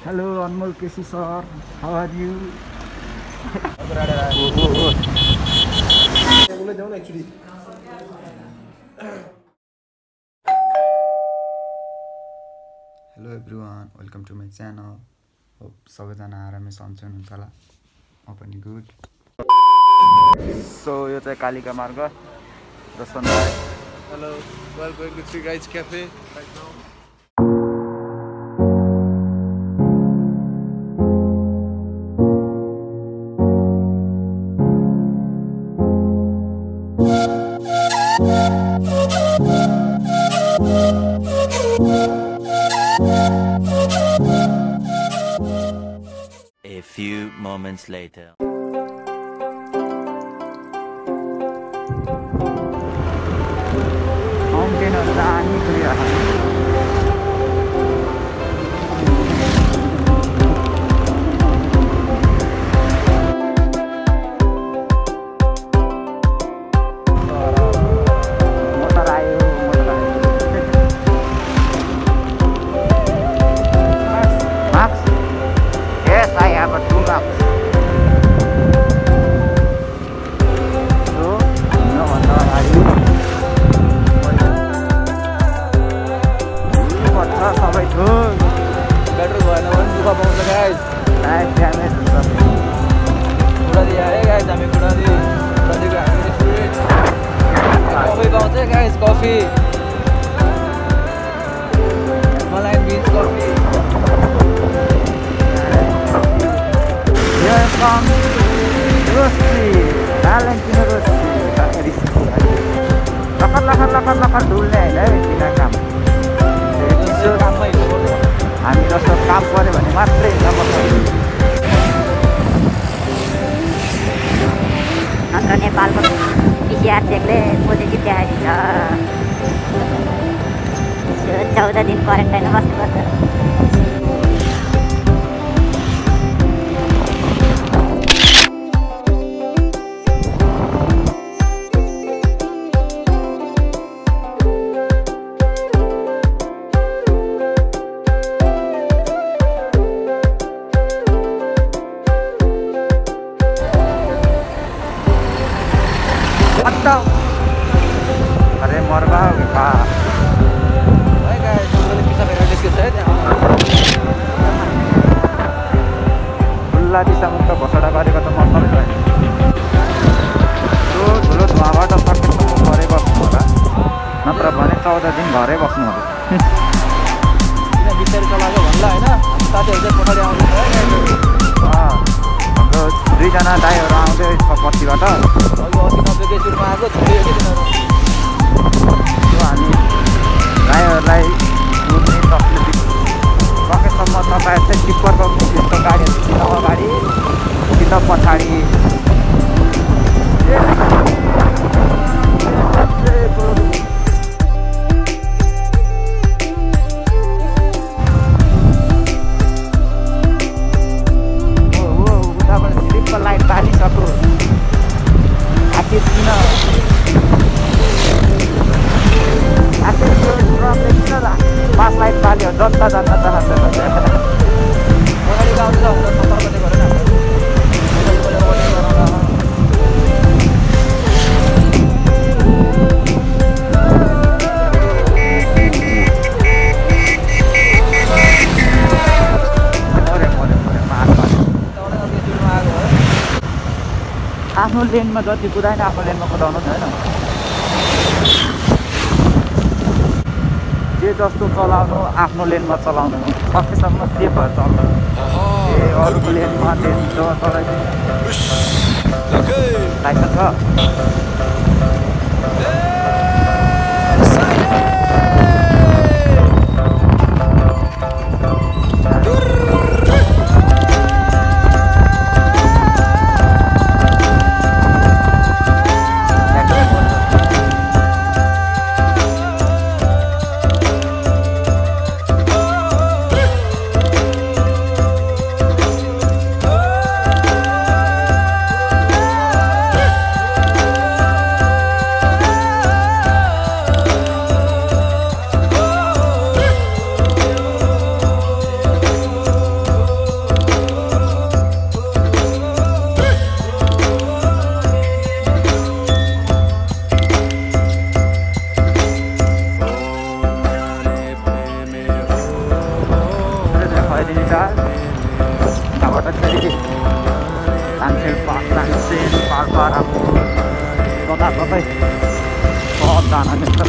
Hello, Anmol Kesi sir. How are you? Hello everyone, welcome to my channel. Hope सबैजना आरामै सन्चै हुनुहुन्छ होला. म पनि गुड. So यो चाहिँ कालिका मार्ग र sunrise. Hello, we are going to Three Guys Cafe right now. A few moments later. Mountain दामी कुरिरहेको Coffee. Himalayan beans coffee. Here comes Rossi, Valentino Rossi. Lakat डुल्ने होइन है बिना काम. हामी जस्तो काम गऱ्यो भने मात्रै हाम्रो नेपालको PCR चेकले पोजिटिभ देखाइदिन्छ. 14 दिन क्वारेन्टाइनमा बस्नुपर्छ. अरे मरबा का खुल्ला दिशामुक्त घोषणा गरेको त मतलब छैन. त्यो ठुलो धुवाबाट सकेसम्म घरै बस्नु होला, नत्र भने 14 दिन घरै बस्नु होला. बिस्तारै चलाएको भन्ला होइन, साथीहरू चाहिँ पछाडि आउँदैछ. हाम्रो दुईजना दाइहरू आउँदैछ पछिबाट. अघि 80-90 सुरुमा आएको छोडियो कि तिनीहरू. त्यो हामी ड्राइभरलाई बुझ्ने तकलिफ सकेसम्म तपाईँ चाहिँ टिप्परको यस्तो गाडीहरू कि त अगाडि कि त पछाडि उताबाट झिलिक्क लाइट बालिसक्यो. आखिर किन पास लाइट बाल्यो जनता जान्न चाहन्छ. अगाडि आउँछ सतर्क चाहिँ गरेन. आफ्नो लेनमा जति कुदाएन आफ्नो लेनमा कुदाउनु छैन. जे जस्तो चलाउनु आफ्नो लेनमा चलाउनु, सकेसम्म सेफ भएर चल्नु. अरूको लेनमा लेन चलाइदिनु. लाइसेन्स छ? खैरिटार यहाँबाट फेरि तानसेन पाल्पा जताततै सब जान मिल्छ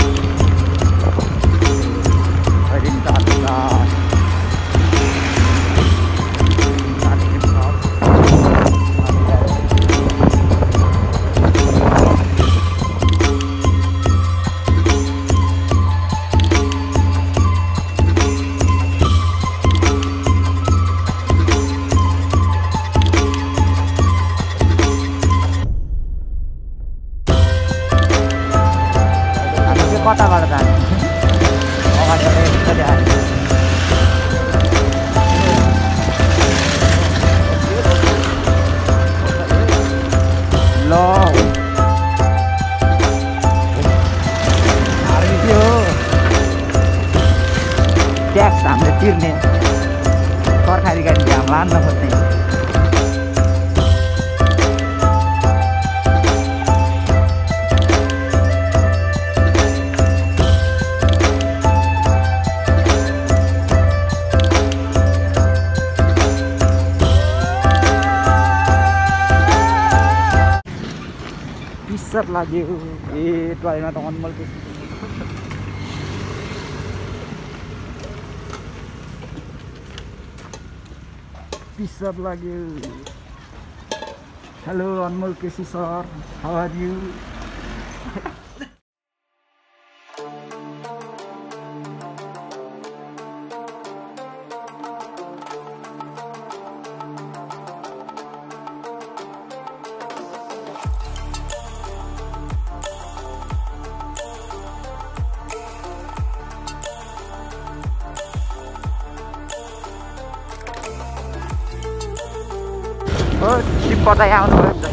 खैरिटार कताबाट जाने अगाडि ल के हो ट्याक्स हामीले तिर्ने सरकारी गाडी हामी लान्न खोज्ने पिसप लाग्यो ए टोयमा त अनमोल पिसप लाग्यो hello Anmol KC sir how are you tipper त आउनु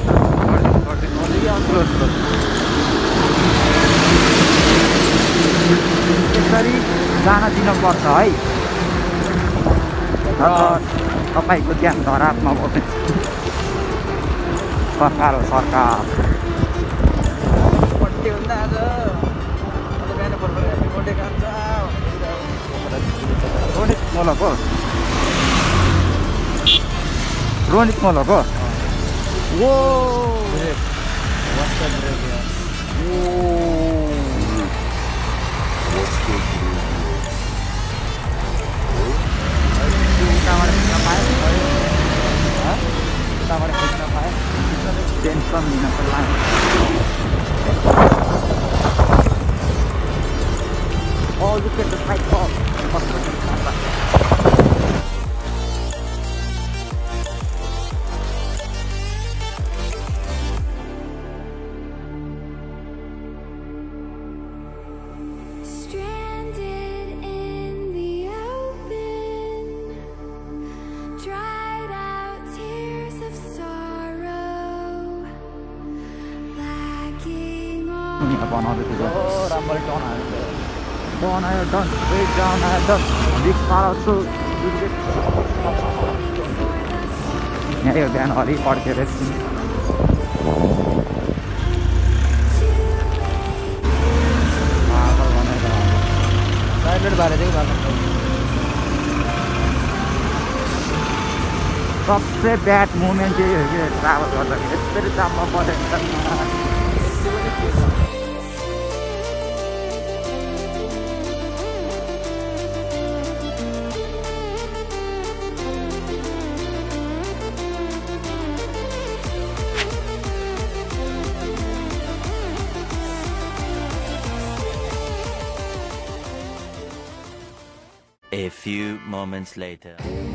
यसरी जान दिनुपर्छ है तपाईँको ज्ञान धरापमा बस्ने सरकार हो सरकार रोनित मोलको वो टेन्सन लिनको लागि all you get the type of राम्ररी टर्न आयो done straight down at the big car also यहाँ यो बिहान हरि पड्केर प्राइभेट बारे चाहिँ सबसे ब्याड मोमेन्ट चाहिँ हो कि ट्राभल गर्दाखेरि यसरी जाममा परेको A few moments later.